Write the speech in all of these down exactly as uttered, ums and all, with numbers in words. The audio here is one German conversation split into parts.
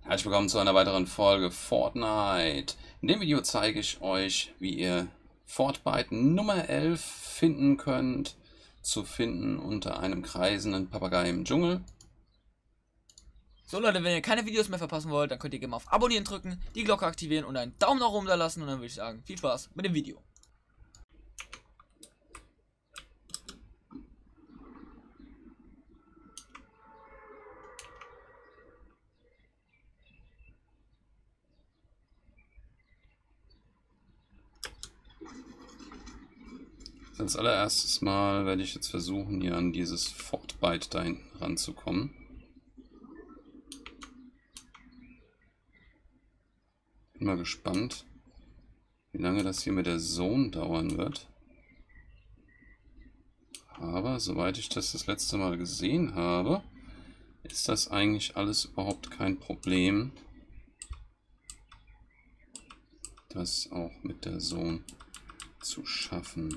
Herzlich willkommen zu einer weiteren Folge Fortnite. In dem Video zeige ich euch, wie ihr Fortbyte Nummer elf finden könnt. Zu finden unter einem kreisenden Papagei im Dschungel. So Leute, wenn ihr keine Videos mehr verpassen wollt, dann könnt ihr gerne mal auf Abonnieren drücken, die Glocke aktivieren und einen Daumen nach oben da lassen. Und dann würde ich sagen, viel Spaß mit dem Video. Als allererstes Mal werde ich jetzt versuchen, hier an dieses Fortbyte da hinten ranzukommen. Bin mal gespannt, wie lange das hier mit der Zone dauern wird. Aber soweit ich das das letzte Mal gesehen habe, ist das eigentlich alles überhaupt kein Problem, das auch mit der Zone zu schaffen.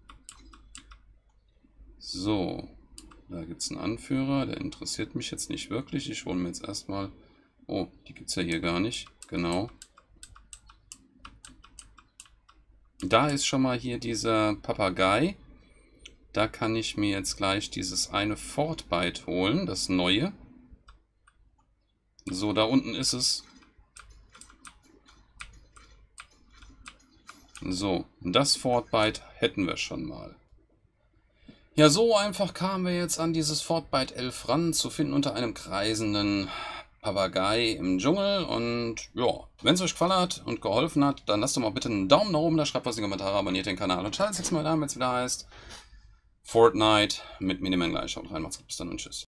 So, da gibt es einen Anführer, der interessiert mich jetzt nicht wirklich. Ich hole mir jetzt erstmal... Oh, die gibt es ja hier gar nicht. Genau. Da ist schon mal hier dieser Papagei. Da kann ich mir jetzt gleich dieses eine Fortbyte holen, das neue. So, da unten ist es. So, das Fortbyte hätten wir schon mal. Ja, so einfach kamen wir jetzt an dieses Fortbyte elf ran, zu finden unter einem kreisenden Papagei im Dschungel. Und ja, wenn es euch gefallen hat und geholfen hat, dann lasst doch mal bitte einen Daumen nach oben da, schreibt was in die Kommentare, abonniert den Kanal und schaltet jetzt mal da, wenn es wieder heißt Fortnite mit Miniman gleich. Schaut rein, macht's gut, bis dann und tschüss.